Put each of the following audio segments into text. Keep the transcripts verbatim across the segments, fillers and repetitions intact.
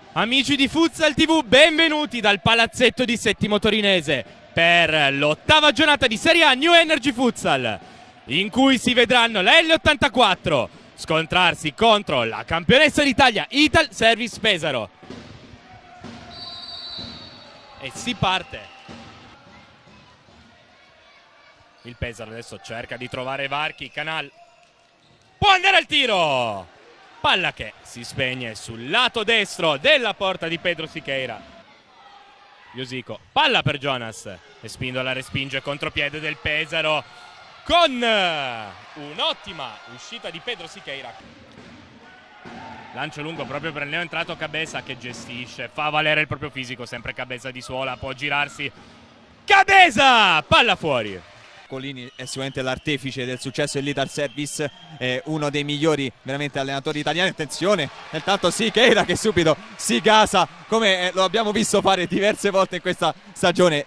Amici di Futsal tivù, benvenuti dal palazzetto di Settimo Torinese per l'ottava giornata di Serie A New Energy Futsal, in cui si vedranno la L ottantaquattro scontrarsi contro la campionessa d'Italia Ital Service Pesaro. E si parte. Il Pesaro adesso cerca di trovare varchi. Canal può andare al tiro. Palla che si spegne sul lato destro della porta di Pedro Siqueira. Iosico, palla per Jonas. Espindola respinge contropiede del Pesaro con un'ottima uscita di Pedro Siqueira. Lancio lungo proprio per il neoentrato Cabeza, che gestisce, fa valere il proprio fisico, sempre Cabeza di suola, può girarsi. Cabeza! Palla fuori. Colini è sicuramente l'artefice del successo dell'Ital Service, è uno dei migliori veramente allenatori italiani. Attenzione, intanto Siqueira che subito si gasa, come lo abbiamo visto fare diverse volte in questa stagione.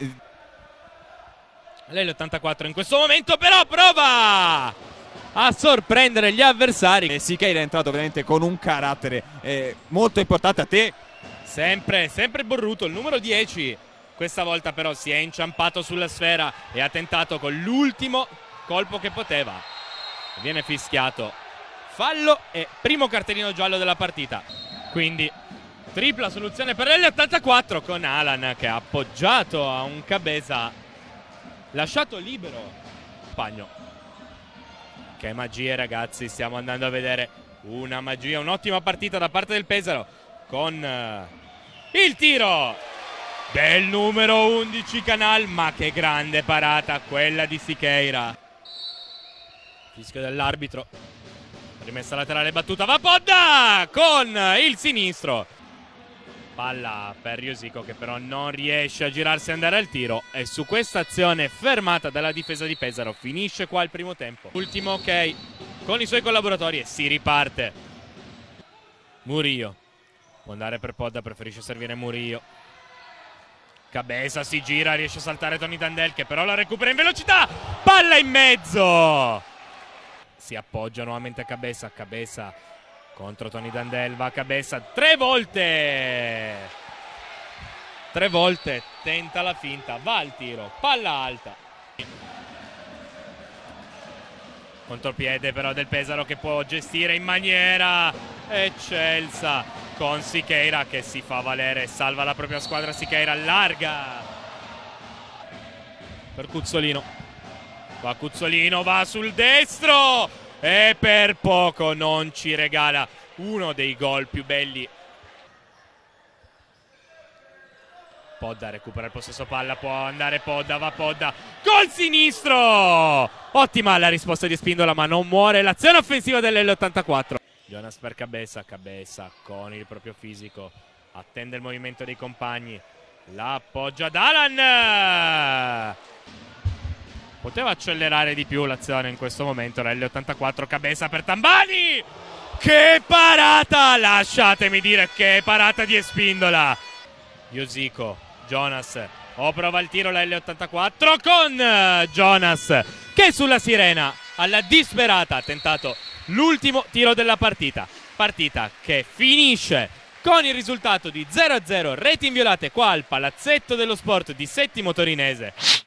L'L ottantaquattro in questo momento però prova a sorprendere gli avversari. E Siqueira è entrato veramente con un carattere eh, molto importante. A te sempre, sempre Borruto, il numero dieci. Questa volta però si è inciampato sulla sfera e ha tentato con l'ultimo colpo che poteva. Viene fischiato fallo e primo cartellino giallo della partita. Quindi tripla soluzione per l'L ottantaquattro, con Alan che ha appoggiato a un Cabeza lasciato libero. Pagno. Che magie, ragazzi, stiamo andando a vedere una magia, un'ottima partita da parte del Pesaro, con uh, il tiro del numero undici Canal, ma che grande parata quella di Siqueira. Fischio dell'arbitro, rimessa laterale battuta, va Podda con il sinistro. Palla per Iosico che però non riesce a girarsi e andare al tiro, e su questa azione fermata dalla difesa di Pesaro finisce qua il primo tempo. Ultimo ok con i suoi collaboratori e si riparte. Murillo può andare per Podda, preferisce servire Murillo. Cabeza si gira, riesce a saltare Tony Dandel che però la recupera in velocità. Palla in mezzo. Si appoggia nuovamente a Cabeza. Cabeza contro Tony Dandel, va Cabeza tre volte. Tre volte tenta la finta, va al tiro, palla alta. Contropiede però del Pesaro che può gestire in maniera eccelsa con Siqueira che si fa valere, salva la propria squadra. Siqueira allarga per Cuzzolino, va Cuzzolino, va sul destro e per poco non ci regala uno dei gol più belli. Podda recupera il possesso palla, può andare Podda, va Podda, gol sinistro! Ottima la risposta di Espindola, ma non muore l'azione offensiva dell'L ottantaquattro. Jonas per Cabeza, Cabeza con il proprio fisico attende il movimento dei compagni, la appoggia ad Alan. Poteva accelerare di più l'azione in questo momento l'L ottantaquattro. Cabeza per Tambani, che parata, lasciatemi dire, che parata di Espindola. Iosico, Jonas, o prova il tiro la L ottantaquattro con Jonas che sulla sirena alla disperata ha tentato l'ultimo tiro della partita. Partita che finisce con il risultato di zero a zero, reti inviolate qua al Palazzetto dello Sport di Settimo Torinese.